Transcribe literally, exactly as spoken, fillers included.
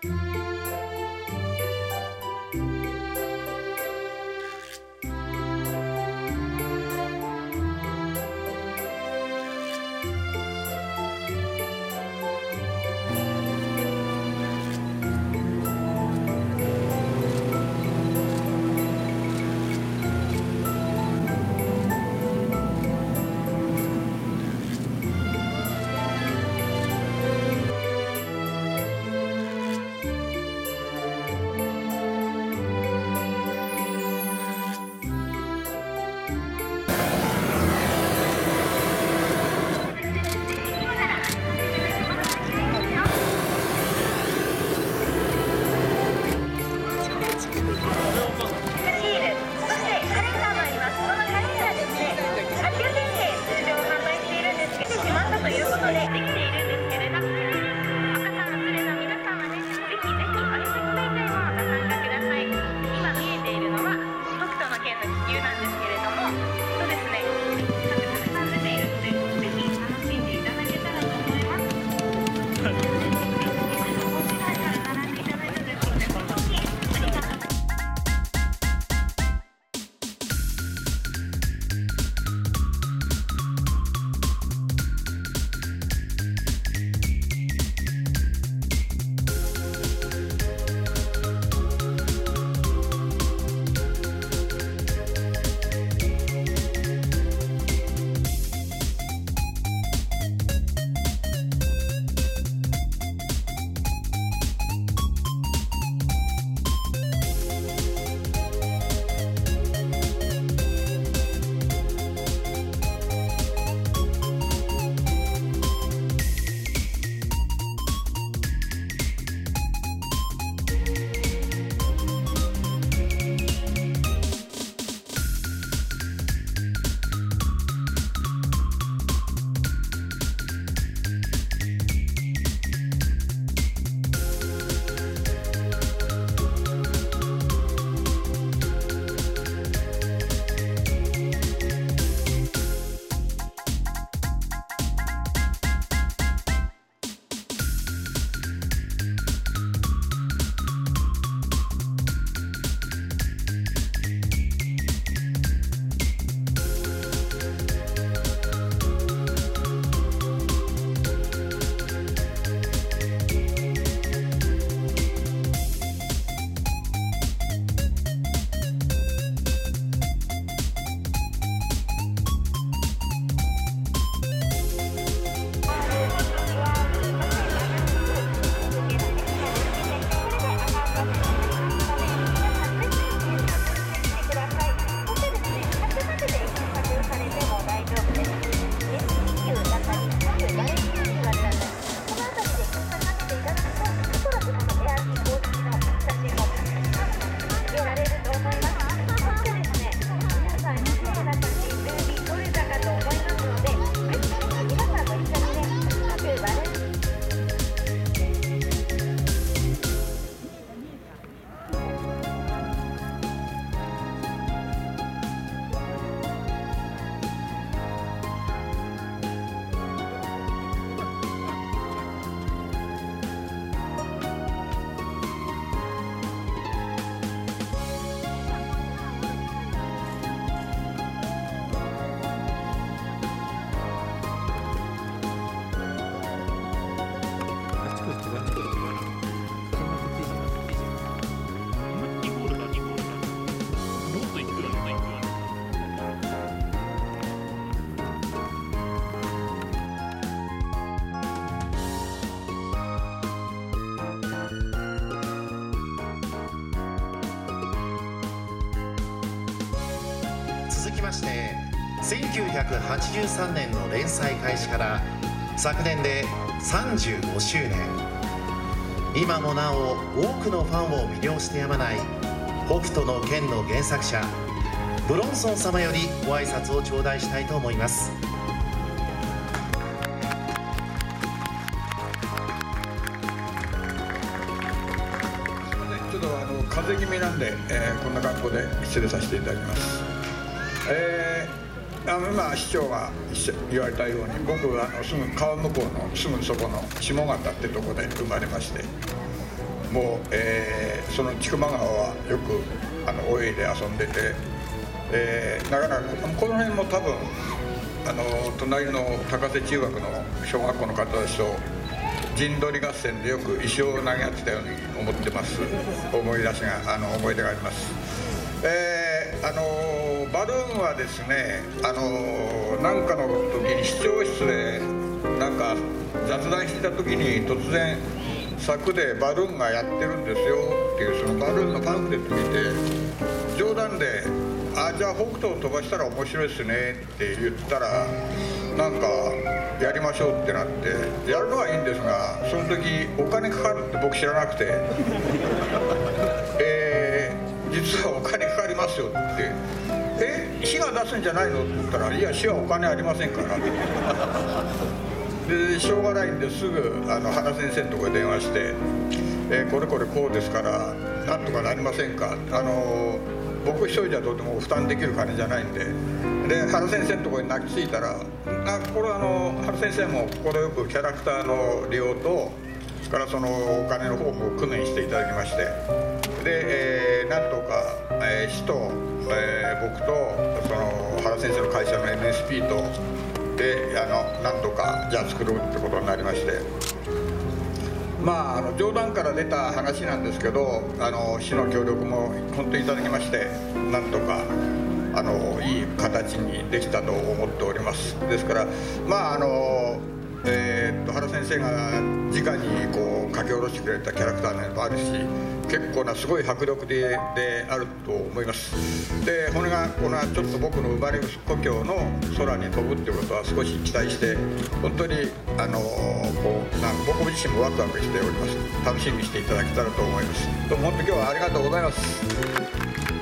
ましてせんきゅうひゃくはちじゅうさんねんの連載開始から昨年でさんじゅうごしゅうねん、今もなお多くのファンを魅了してやまない北斗の拳の原作者ブロンソン様よりご挨拶を頂戴したいと思います。 ちょっとあの風邪気味なんで、えー、こんな格好で失礼させていただきます。えー、あの今市長が言われたように、僕はあのすぐ川向こうのすぐそこの下方ってとこで生まれまして、 もう、えー、その千曲川はよくあの泳いで遊んでて、えー、なかなかこの辺も多分あの隣の高瀬中学の小学校の方たちと陣取り合戦でよく石を投げ合ってたように思ってます。思い出しがあの思い出があります。えー、あのバルーンはですね、あのなんかの時に視聴室でなんか雑談してた時に突然柵でバルーンがやってるんですよっていうそのバルーンのパンフレット見て冗談で「あじゃあ北斗を飛ばしたら面白いですね」って言ったらなんかやりましょうってなってやるのはいいんですがその時お金かかるって僕知らなくてえー、実はお金かかりますよって「え市が出すんじゃないの?」って言ったら「いや市はお金ありませんから」ってでしょうがないんですぐあの原先生のところに電話して「えー、これこれこうですからなんとかなりませんか」あの僕一人じゃとても負担できる金じゃないんでで原先生のところに泣きついたらあこれあの原先生も快くキャラクターの利用とそれからそのお金の方も工面していただきましてで、えー、なんとか、えー、市と、えー、僕とその原先生の会社の エヌエスピー とであのなんとかじゃあ作ろうってことになりましてまあ、あの冗談から出た話なんですけどあの市の協力も本当にいただきましてなんとかあのいい形にできたと思っております。ですからまああのえー、っと原先生が直にこう書き下ろしてくれたキャラクターもあるし結構なすごい迫力で、であると思います。でこれがこのちょっと僕の生まれ故郷の空に飛ぶっていうことは少し期待して本当にあのこうなん僕自身もワクワクしております。楽しみにしていただけたらと思います。どうも本当今日はありがとうございます。